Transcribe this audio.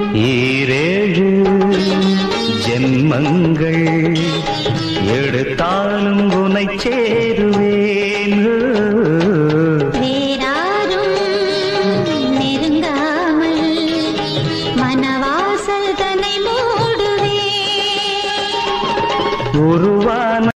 ஈரேழு ஜென்மங்கள் எடுத்தாலும் உனை சேருவேன். வேறாரும் நெருங்காமல் மனவாசல் தன்னை மூடுவேன். ஒரு